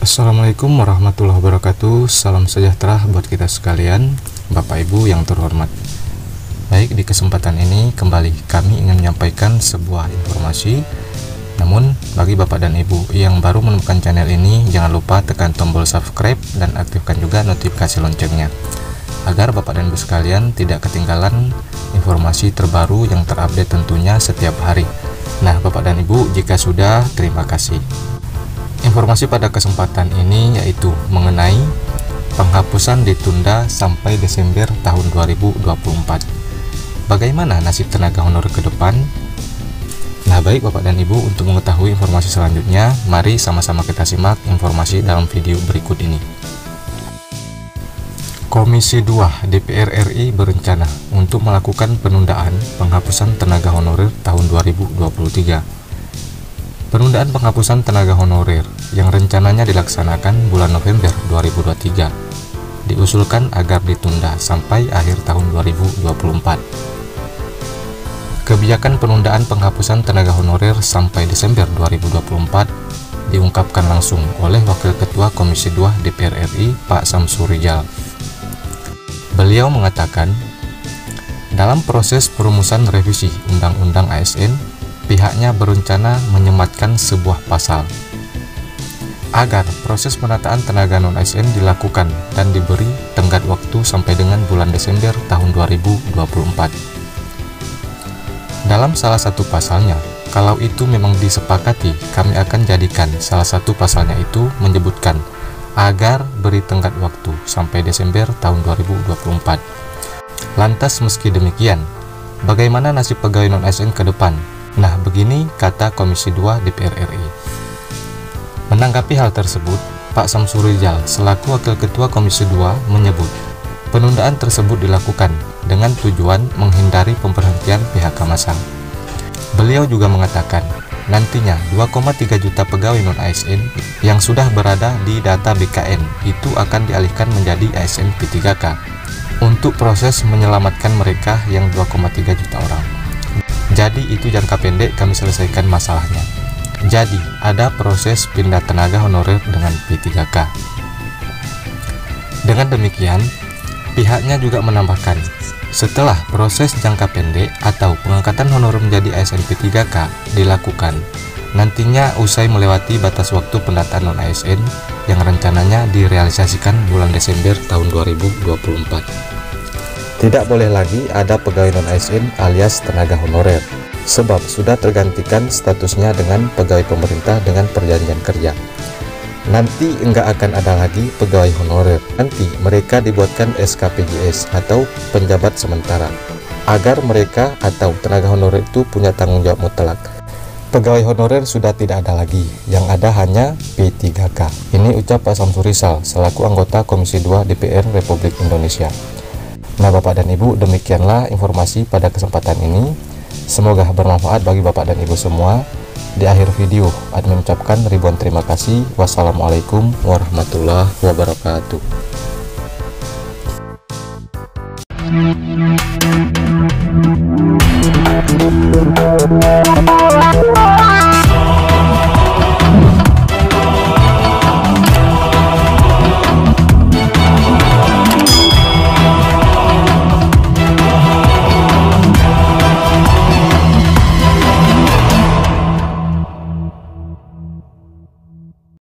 Assalamualaikum warahmatullahi wabarakatuh. Salam sejahtera buat kita sekalian, Bapak Ibu yang terhormat. Baik, di kesempatan ini kembali kami ingin menyampaikan sebuah informasi. Namun bagi Bapak dan Ibu yang baru menemukan channel ini, jangan lupa tekan tombol subscribe dan aktifkan juga notifikasi loncengnya, agar Bapak dan Ibu sekalian tidak ketinggalan informasi terbaru yang terupdate tentunya setiap hari. Nah, Bapak dan Ibu, jika sudah, terima kasih. Informasi pada kesempatan ini yaitu mengenai penghapusan ditunda sampai Desember tahun 2024. Bagaimana nasib tenaga honorer ke depan? Nah, baik Bapak dan Ibu, untuk mengetahui informasi selanjutnya, mari sama-sama kita simak informasi dalam video berikut ini. Komisi 2 DPR RI berencana untuk melakukan penundaan penghapusan tenaga honorer tahun 2023. Penundaan penghapusan tenaga honorer yang rencananya dilaksanakan bulan November 2023 diusulkan agar ditunda sampai akhir tahun 2024. Kebijakan penundaan penghapusan tenaga honorer sampai Desember 2024 diungkapkan langsung oleh Wakil Ketua Komisi 2 DPR RI, Pak Samsur Rijal. Beliau mengatakan, dalam proses perumusan revisi Undang-Undang ASN, pihaknya berencana menyematkan sebuah pasal agar proses penataan tenaga non-ASN dilakukan dan diberi tenggat waktu sampai dengan bulan Desember tahun 2024. Dalam salah satu pasalnya, kalau itu memang disepakati, kami akan jadikan salah satu pasalnya itu menyebutkan agar beri tenggat waktu sampai Desember tahun 2024. Lantas meski demikian, bagaimana nasib pegawai non-ASN ke depan? Nah, begini kata Komisi 2 DPR RI. Menanggapi hal tersebut, Pak Samsur Rijal selaku Wakil Ketua Komisi 2 menyebut, penundaan tersebut dilakukan dengan tujuan menghindari pemberhentian PHK massal. Beliau juga mengatakan, nantinya 2,3 juta pegawai non-ASN yang sudah berada di data BKN itu akan dialihkan menjadi ASN P3K untuk proses menyelamatkan mereka yang 2,3 juta orang. Jadi itu jangka pendek kami selesaikan masalahnya. Jadi ada proses pindah tenaga honorer dengan P3K. Dengan demikian, pihaknya juga menambahkan, setelah proses jangka pendek atau pengangkatan honorer menjadi ASN P3K dilakukan, nantinya usai melewati batas waktu pendataan non-ASN yang rencananya direalisasikan bulan Desember tahun 2024. Tidak boleh lagi ada pegawai non-ASN alias tenaga honorer, sebab sudah tergantikan statusnya dengan pegawai pemerintah dengan perjanjian kerja. Nanti enggak akan ada lagi pegawai honorer, nanti mereka dibuatkan SKPJS atau penjabat sementara, agar mereka atau tenaga honorer itu punya tanggung jawab mutlak. Pegawai honorer sudah tidak ada lagi, yang ada hanya P3K. Ini ucap Pak Samsur Rijal selaku anggota Komisi 2 DPR Republik Indonesia. Nah, Bapak dan Ibu, demikianlah informasi pada kesempatan ini. Semoga bermanfaat bagi Bapak dan Ibu semua. Di akhir video, admin mengucapkan ribuan terima kasih. Wassalamualaikum warahmatullahi wabarakatuh.